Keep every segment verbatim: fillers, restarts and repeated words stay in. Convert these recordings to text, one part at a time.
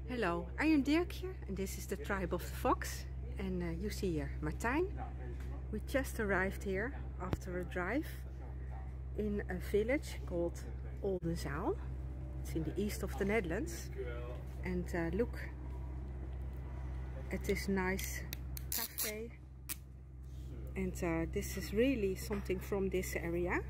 Hello, I am Dirkje and this is the Tribe of the Fox, and uh, you see here Martijn. We just arrived here after a drive in a village called Oldenzaal. It's in the east of the Netherlands, and uh, look at this nice cafe, and uh, this is really something from this area.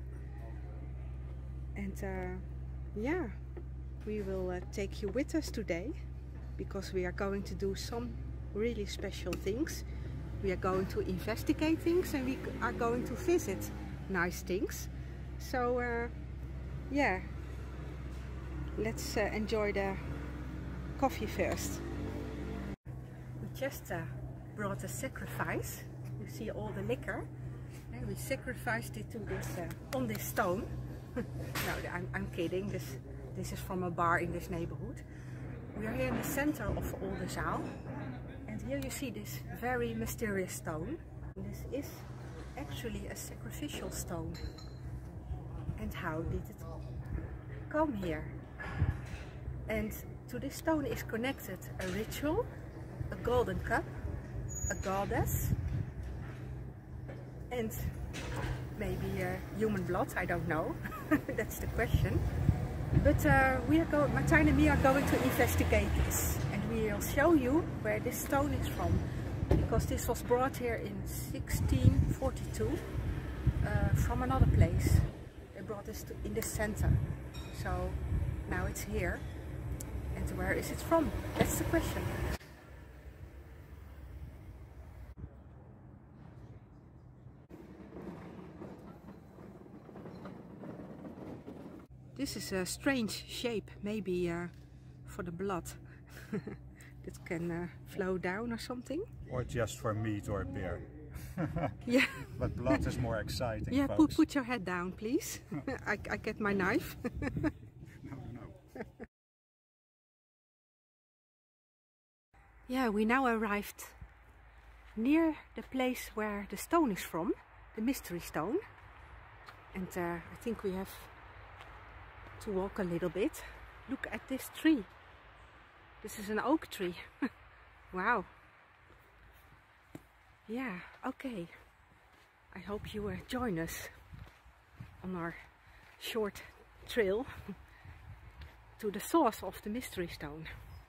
And uh, yeah, we will uh, take you with us today because we are going to do some really special things. We are going to investigate things and we are going to visit nice things. So uh, yeah, let's uh, enjoy the coffee first. We just uh, brought a sacrifice. You see all the liquor, and we sacrificed it to this uh, on this stone. No, I'm, I'm kidding. This This is from a bar in this neighborhood. We are here in the center of Oldenzaal, and here you see this very mysterious stone. This is actually a sacrificial stone. And how did it come here? And to this stone is connected a ritual, a golden cup, a goddess, and maybe uh, human blood, I don't know. That's the question. But uh, we are going, Martijn and me are going to investigate this, and we will show you where this stone is from, because this was brought here in sixteen forty-two uh, from another place. They brought this to, in the center, so now it's here. And where is it from? That's the question. This is a strange shape, maybe uh, for the blood that can uh, flow down or something. Or just for meat or beer. Yeah. But blood is more exciting. Yeah, folks. put, put your head down, please. I, I get my knife. No, no. Yeah, we now arrived near the place where the stone is from, the mystery stone. And uh, I think we have to walk a little bit. Look at this tree. This is an oak tree. Wow. Yeah, okay. I hope you uh, join us on our short trail to the source of the mystery stone.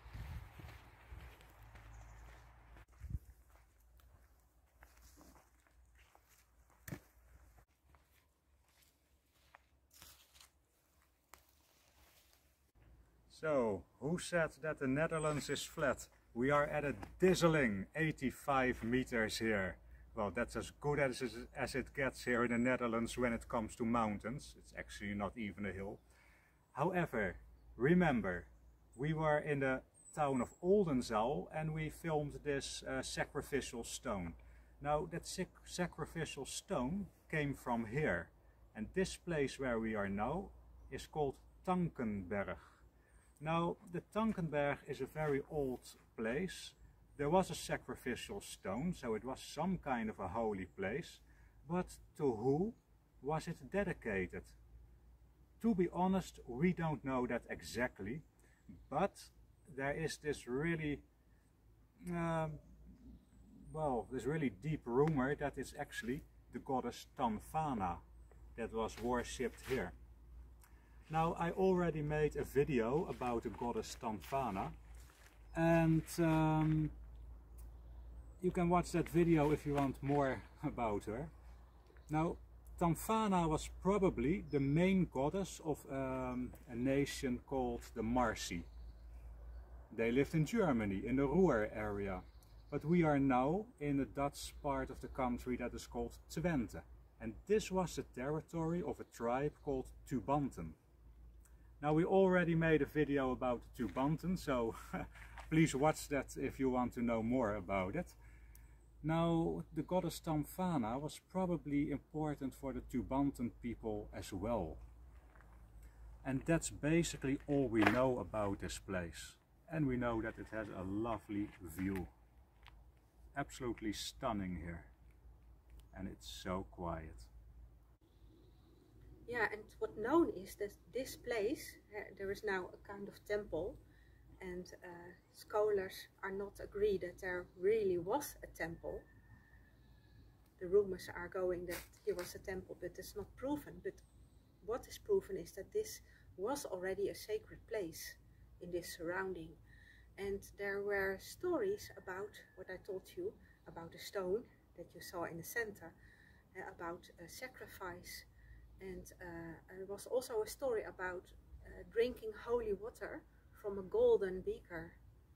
So, who said that the Netherlands is flat? We are at a dazzling eighty-five meters here. Well, that's as good as it, as it gets here in the Netherlands when it comes to mountains. It's actually not even a hill. However, remember, we were in the town of Oldenzaal and we filmed this uh, sacrificial stone. Now, that sac sacrificial stone came from here. And this place where we are now is called Tankenberg. Now, the Tankenberg is a very old place. There was a sacrificial stone, so it was some kind of a holy place. But to who was it dedicated? To be honest, we don't know that exactly. But there is this really, um, well, this really deep rumor that it's actually the goddess Tanfana that was worshipped here. Now, I already made a video about the goddess Tanfana, and um, you can watch that video if you want more about her. Now, Tanfana was probably the main goddess of um, a nation called the Marsi. They lived in Germany, in the Ruhr area, but we are now in the Dutch part of the country that is called Twente, and this was the territory of a tribe called Tubanten. Now, we already made a video about the Tubanten, so please watch that if you want to know more about it. Now, the goddess Tanfana was probably important for the Tubanten people as well. And that's basically all we know about this place. And we know that it has a lovely view. Absolutely stunning here. And it's so quiet. Yeah, and what known is that this place, uh, there is now a kind of temple, and and uh, scholars are not agreed that there really was a temple. The rumors are going that here was a temple, but it's not proven. But what is proven is that this was already a sacred place in this surrounding. And there were stories about what I told you, about the stone that you saw in the center, uh, about a sacrifice. And uh, there was also a story about uh, drinking holy water from a golden beaker.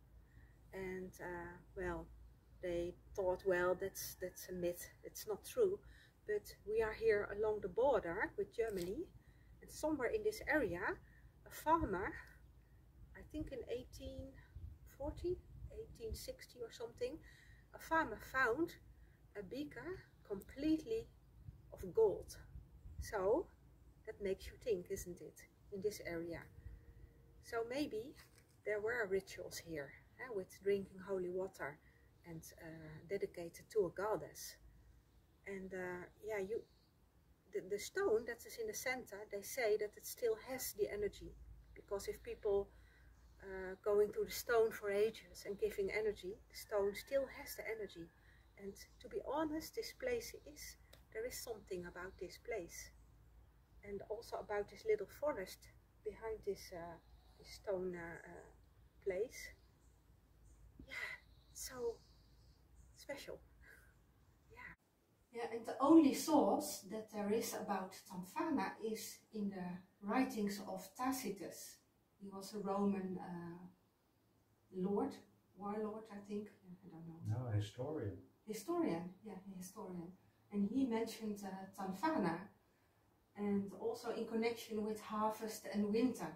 And uh, well, they thought, well, that's that's a myth, it's not true. But we are here along the border with Germany, and somewhere in this area, a farmer, I think in eighteen forty, eighteen sixty or something, a farmer found a beaker completely of gold. So that makes you think, isn't it, in this area? So maybe there were rituals here eh, with drinking holy water and uh, dedicated to a goddess. And uh, yeah, you, the, the stone that is in the center, they say that it still has the energy, because if people uh, going to the stone for ages and giving energy, the stone still has the energy. And to be honest, this place is, there is something about this place, and also about this little forest behind this, uh, this stone uh, uh, place. Yeah, so special. Yeah. Yeah, and the only source that there is about Tamfana is in the writings of Tacitus. He was a Roman uh, lord, warlord, I think. I don't know. No, historian. Historian, yeah, historian. And he mentioned uh, Tamfana, and also in connection with harvest and winter.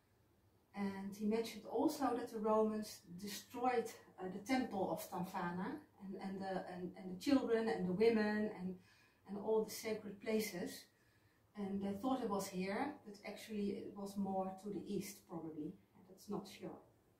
And he mentioned also that the Romans destroyed uh, the temple of Tamfana, and, and, the, and, and the children and the women and, and all the sacred places. And they thought it was here, but actually it was more to the east probably. And that's not sure.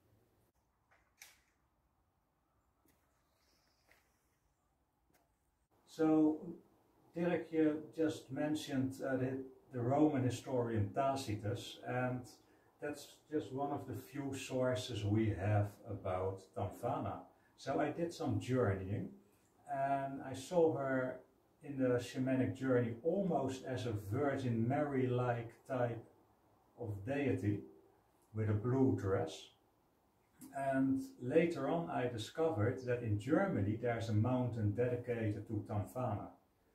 So, Dirk, you just mentioned uh, the, the Roman historian Tacitus, and that's just one of the few sources we have about Tamfana. So I did some journeying, and I saw her in the shamanic journey almost as a Virgin Mary-like type of deity with a blue dress. And later on I discovered that in Germany there's a mountain dedicated to Tamfana.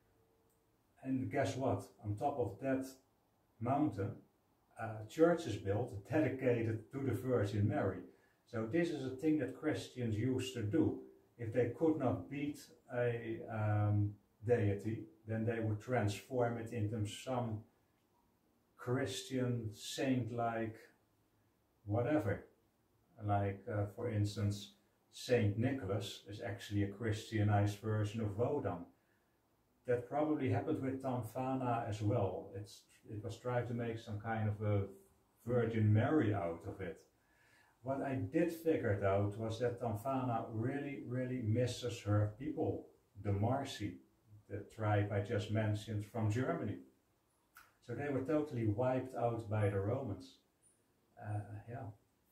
And guess what? On top of that mountain, a church is built dedicated to the Virgin Mary. So this is a thing that Christians used to do. If they could not beat a um, deity, then they would transform it into some Christian saint-like whatever. Like, uh, for instance, Saint Nicholas is actually a Christianized version of Wodan. That probably happened with Tamfana as well. It's, it was tried to make some kind of a Virgin Mary out of it. What I did figure out was that Tamfana really, really misses her people, the Marsi, the tribe I just mentioned from Germany. So they were totally wiped out by the Romans. Uh, yeah.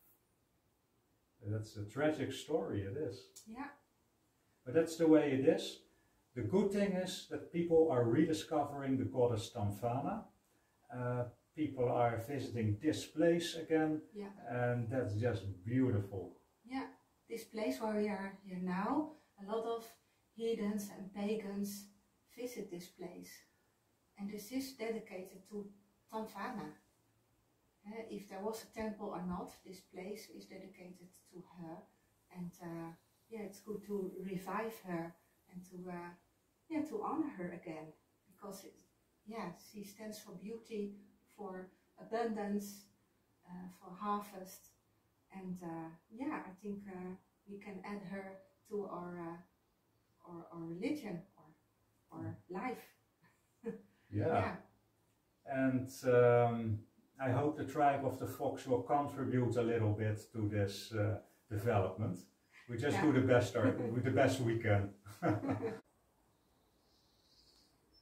That's a tragic story, it is. Yeah. But that's the way it is. The good thing is that people are rediscovering the goddess Tamfana. Uh, people are visiting this place again, Yeah. and that's just beautiful. Yeah, this place where we are here now, a lot of heathens and pagans visit this place. And this is dedicated to Tamfana. Uh, if there was a temple or not, this place is dedicated to her, and uh, yeah, it's good to revive her and to uh, yeah to honor her again, because it, yeah she stands for beauty, for abundance, uh, for harvest, and uh, yeah I think uh, we can add her to our uh, our, our religion or our life. Yeah. Yeah. And um, I hope the tribe of the fox will contribute a little bit to this uh, development. We just Yeah. do the best, our, the best we can.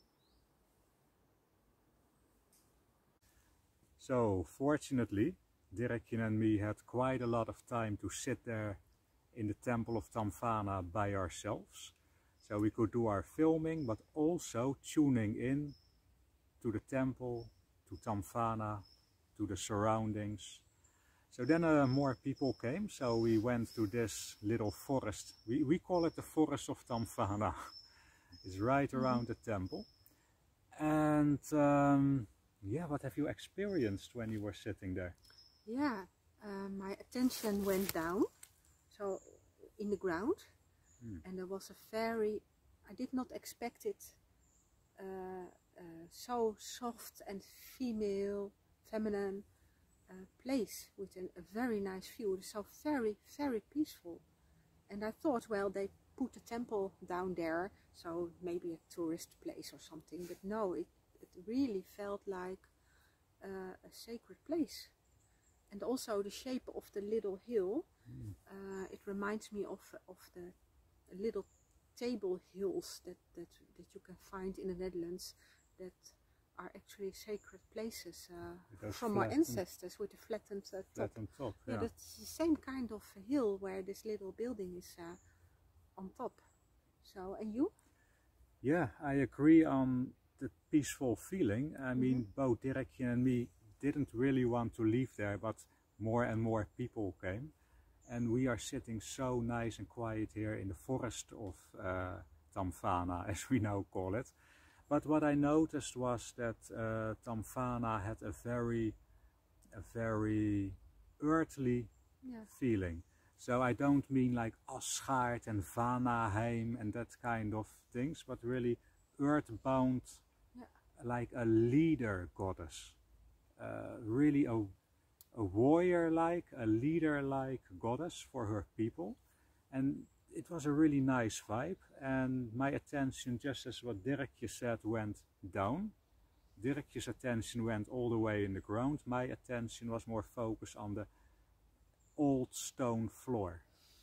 So, fortunately, Dirkje and me had quite a lot of time to sit there in the temple of Tamfana by ourselves. So we could do our filming, but also tuning in to the temple, to Tamfana, to the surroundings. So then uh, more people came, so we went to this little forest. We, we call it the forest of Tamfana. It's right around the temple. And um, yeah, what have you experienced when you were sitting there? Yeah, uh, my attention went down, so in the ground, mm. and there was a very, I did not expect it, uh, uh, so soft and female, feminine uh, place with an, a very nice view. So very, very peaceful. And I thought, well, they put a temple down there, so maybe a tourist place or something, but no, it, it really felt like uh, a sacred place. And also the shape of the little hill, mm. uh, it reminds me of, of the little table hills that, that, that you can find in the Netherlands that are actually sacred places uh, from our ancestors with a flattened uh, top. Flattened top, yeah. Yeah, that's the same kind of hill where this little building is uh, on top. So, and you? Yeah, I agree on the peaceful feeling. I mm-hmm. mean, both Dirkje and me didn't really want to leave there, but more and more people came. And we are sitting so nice and quiet here in the forest of uh, Tamfana, as we now call it. But what I noticed was that uh, Tamfana had a very, a very earthly yeah. feeling. So I don't mean like Asgard and Vanaheim and that kind of things, but really earthbound, yeah. like a leader goddess. Uh, really a, a warrior-like, a leader-like goddess for her people. And it was a really nice vibe, and my attention, just as what Dirkje said, went down. Dirkje's attention went all the way in the ground. My attention was more focused on the old stone floor.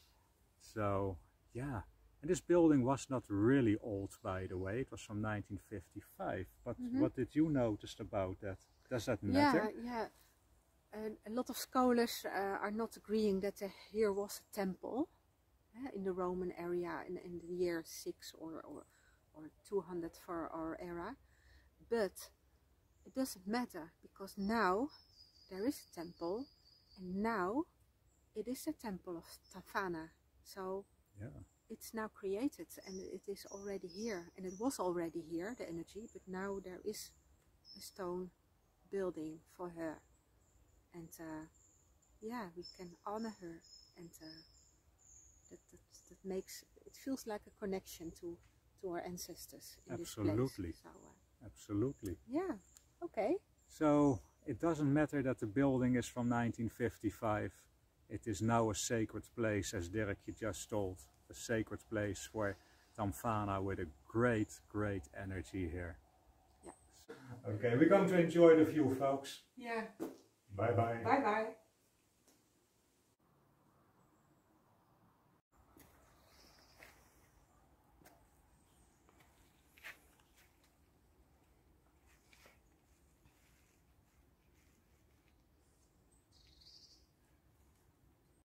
So yeah, and this building was not really old, by the way. It was from nineteen fifty-five. But mm-hmm. what did you notice about that? Does that matter? Yeah, yeah. And a lot of scholars uh, are not agreeing that uh, here was a temple uh, in the Roman area in, in the year six or, or, or two hundred for our era. But it doesn't matter, because now there is a temple, and now it is the temple of Tamfana. So yeah. It's now created, and it is already here. And it was already here, the energy, but now there is a stone building for her. And uh, yeah, we can honor her, and uh, that, that, that makes, it feels like a connection to, to our ancestors in Absolutely. This place. So, uh, Absolutely. Yeah, okay. So it doesn't matter that the building is from nineteen fifty-five. It is now a sacred place, as Dirkje just told. A sacred place for Tamfana with a great, great energy here. Yeah. Okay, we're going to enjoy the view, folks. Yeah. Bye bye. Bye bye.